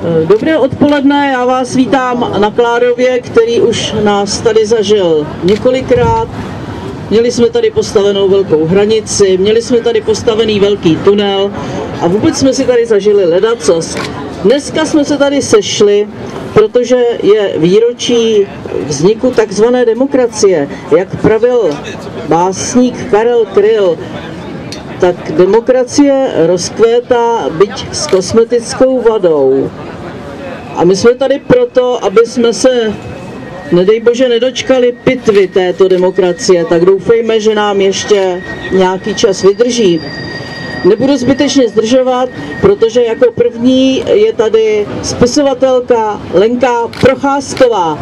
Dobré odpoledne, já vás vítám na Klárově, který už nás tady zažil několikrát. Měli jsme tady postavenou velkou hranici, měli jsme tady postavený velký tunel a vůbec jsme si tady zažili ledacos. Dneska jsme se tady sešli, protože je výročí vzniku takzvané demokracie. Jak pravil básník Karel Kryl, tak demokracie rozkvétá, byť s kosmetickou vadou. A my jsme tady proto, aby jsme se, nedej bože, nedočkali pitvy této demokracie, tak doufejme, že nám ještě nějaký čas vydrží. Nebudu zbytečně zdržovat, protože jako první je tady spisovatelka Lenka Procházková.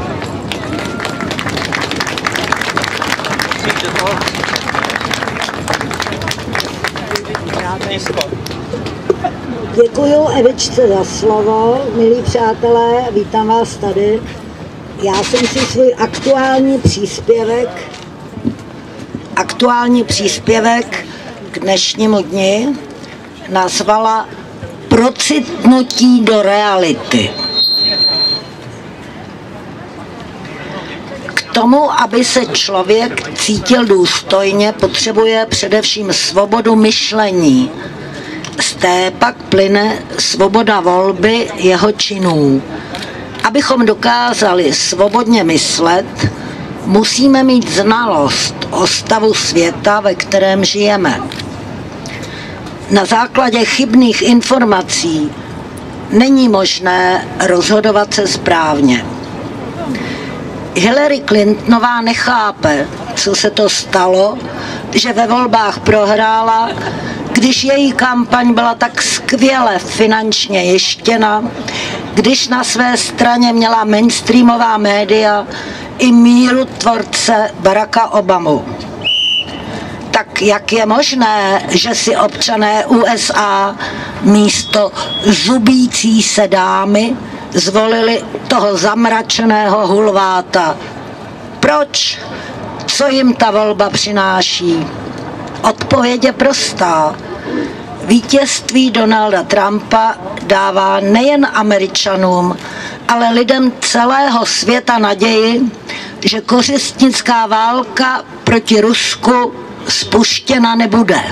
Děkuju Evičce za slovo, milí přátelé, vítám vás tady. Já jsem si svůj aktuální příspěvek k dnešnímu dni nazvala Procitnutí do reality. K tomu, aby se člověk cítil důstojně, potřebuje především svobodu myšlení. Z té pak plyne svoboda volby jeho činů. Abychom dokázali svobodně myslet, musíme mít znalost o stavu světa, ve kterém žijeme. Na základě chybných informací není možné rozhodovat se správně. Hillary Clintonová nechápe, co se to stalo, že ve volbách prohrála, když její kampaň byla tak skvěle finančně jištěna, když na své straně měla mainstreamová média i mírotvorce Baracka Obamu. Tak jak je možné, že si občané USA místo zubící se dámy zvolili toho zamračeného hulváta? Proč? Co jim ta volba přináší? Odpověď je prostá. Vítězství Donalda Trumpa dává nejen Američanům, ale lidem celého světa naději, že kořistnická válka proti Rusku spuštěna nebude.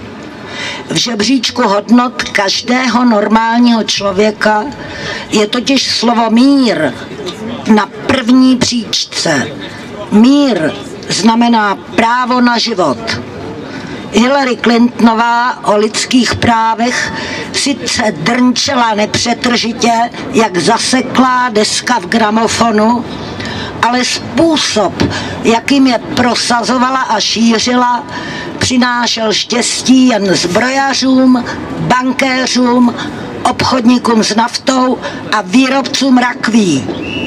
V žebříčku hodnot každého normálního člověka je totiž slovo mír na první příčce. Mír znamená právo na život. Hillary Clintonová o lidských právech sice drnčela nepřetržitě, jak zaseklá deska v gramofonu, ale způsob, jakým je prosazovala a šířila, přinášel štěstí jen zbrojařům, bankéřům, obchodníkům s naftou a výrobcům rakví.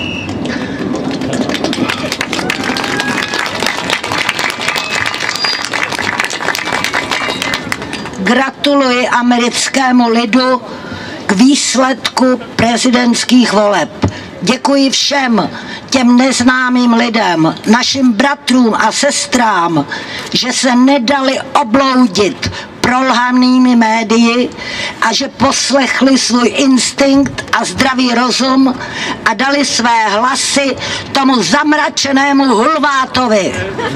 Gratuluji americkému lidu k výsledku prezidentských voleb. Děkuji všem těm neznámým lidem, našim bratrům a sestrám, že se nedali obloudit prolhanými médii a že poslechli svůj instinkt a zdravý rozum a dali své hlasy tomu zamračenému hulvátovi.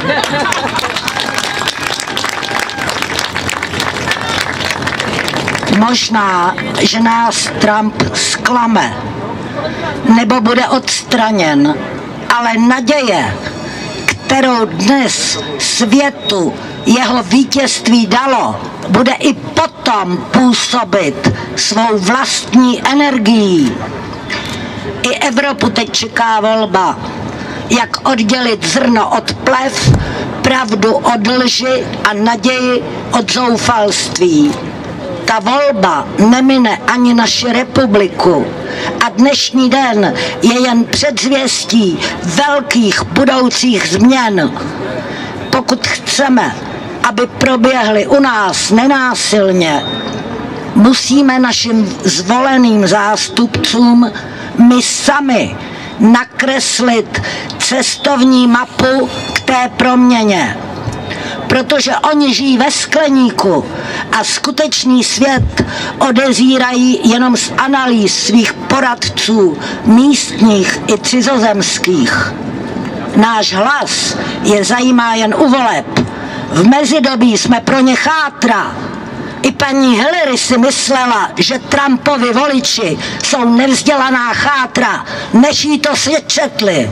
Možná, že nás Trump zklame nebo bude odstraněn, ale naděje, kterou dnes světu jeho vítězství dalo, bude i potom působit svou vlastní energií. I Evropu teď čeká volba, jak oddělit zrno od plev, pravdu od lži a naději od zoufalství. Ta volba nemine ani naši republiku a dnešní den je jen předzvěstí velkých budoucích změn. Pokud chceme, aby proběhly u nás nenásilně, musíme našim zvoleným zástupcům my sami nakreslit cestovní mapu k té proměně. protože oni žijí ve skleníku a skutečný svět odezírají jenom z analýz svých poradců, místních i cizozemských. Náš hlas je zajímá jen u voleb. V mezidobí jsme pro ně chátra. I paní Hillary si myslela, že Trumpovi voliči jsou nevzdělaná chátra, než jí to svět četli.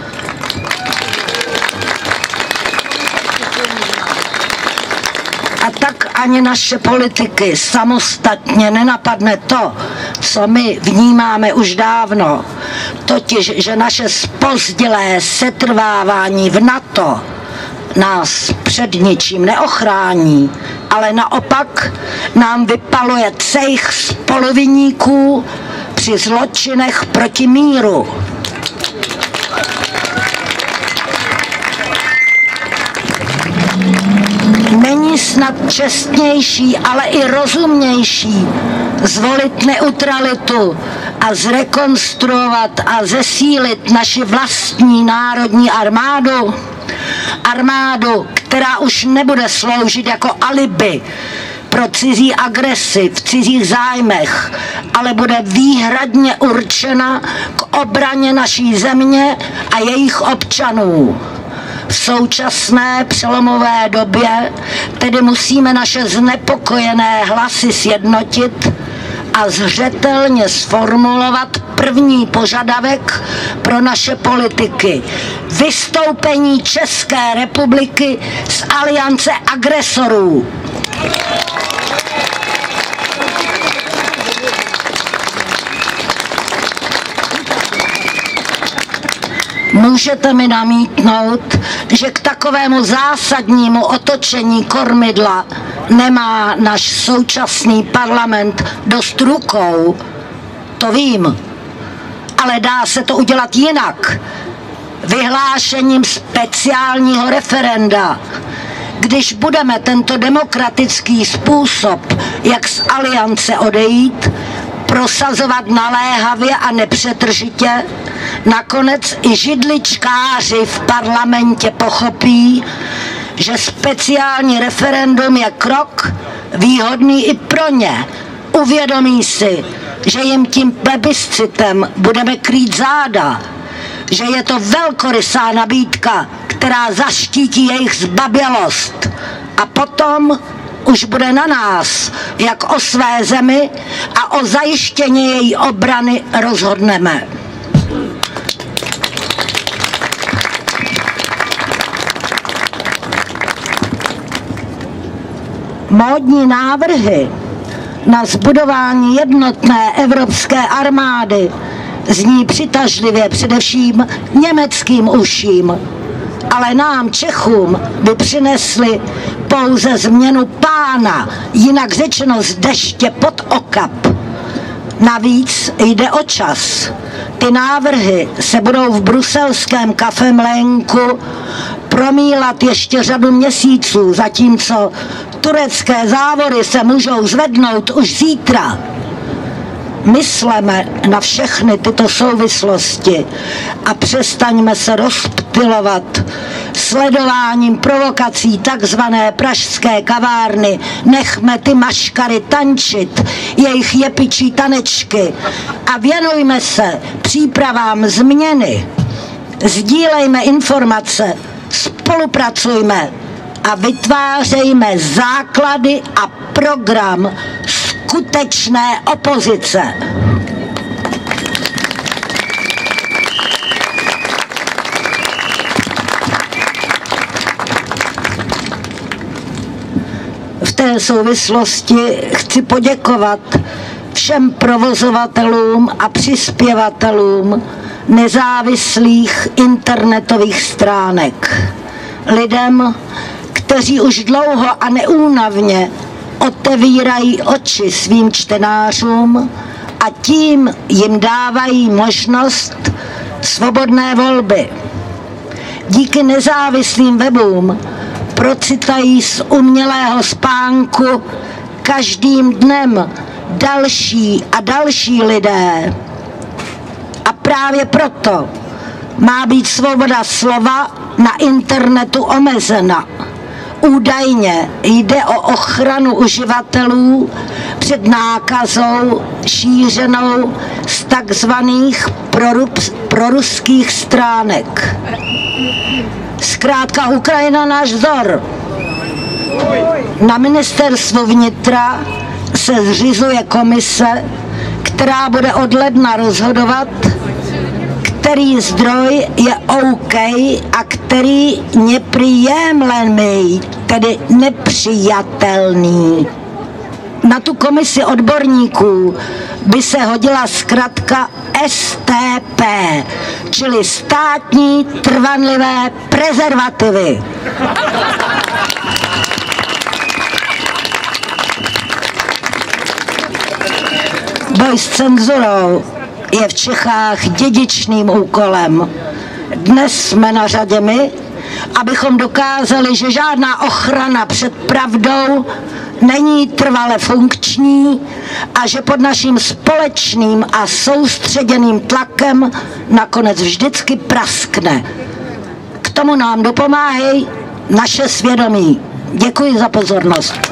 A tak ani naše politiky samostatně nenapadne to, co my vnímáme už dávno, totiž, že naše zpozdilé setrvávání v NATO nás před ničím neochrání, ale naopak nám vypaluje cejch spoluviníků při zločinech proti míru. Není snad čestnější, ale i rozumnější zvolit neutralitu a zrekonstruovat a zesílit naši vlastní národní armádu? Armádu, která už nebude sloužit jako alibi pro cizí agresi v cizích zájmech, ale bude výhradně určena k obraně naší země a jejich občanů. V současné přelomové době tedy musíme naše znepokojené hlasy sjednotit a zřetelně sformulovat první požadavek pro naše politiky. Vystoupení České republiky z aliance agresorů. Můžete mi namítnout, že k takovému zásadnímu otočení kormidla nemá náš současný parlament dost rukou. To vím, ale dá se to udělat jinak. Vyhlášením speciálního referenda. Když budeme tento demokratický způsob, jak z aliance odejít, prosazovat naléhavě a nepřetržitě, nakonec i židličkáři v parlamentě pochopí, že speciální referendum je krok výhodný i pro ně. Uvědomí si, že jim tím plebiscitem budeme krýt záda, že je to velkorysá nabídka, která zaštítí jejich zbabělost. A potom už bude na nás, jak o své zemi a o zajištění její obrany rozhodneme. Módní návrhy na zbudování jednotné evropské armády zní přitažlivě především německým uším, ale nám, Čechům, by přinesli pouze změnu pána, jinak řečeno z deště pod okap. Navíc jde o čas. Ty návrhy se budou v bruselském kafemlénku promílat ještě řadu měsíců, zatímco turecké závory se můžou zvednout už zítra. Mysleme na všechny tyto souvislosti a přestaňme se rozptylovat sledováním provokací takzvané pražské kavárny. Nechme ty maškary tančit, jejich jepičí tanečky a věnujme se přípravám změny. Sdílejme informace, spolupracujme a vytvářejme základy a program skutečné opozice. V té souvislosti chci poděkovat všem provozovatelům a přispěvatelům nezávislých internetových stránek. Lidem, kteří už dlouho a neúnavně otevírají oči svým čtenářům a tím jim dávají možnost svobodné volby. Díky nezávislým webům procitají z umělého spánku každým dnem další a další lidé. A právě proto má být svoboda slova na internetu omezena. Údajně jde o ochranu uživatelů před nákazou šířenou z takzvaných proruských stránek. Zkrátka Ukrajina náš vzor. Na ministerstvu vnitra se zřizuje komise, která bude od ledna rozhodovat, který zdroj je OK a který nepříjemný, tedy nepřijatelný. Na tu komisi odborníků by se hodila zkratka STP, čili státní trvanlivé prezervativy. Boj s cenzurou je v Čechách dědičným úkolem. Dnes jsme na řadě my, abychom dokázali, že žádná ochrana před pravdou není trvale funkční a že pod naším společným a soustředěným tlakem nakonec vždycky praskne. K tomu nám dopomáhají naše svědomí. Děkuji za pozornost.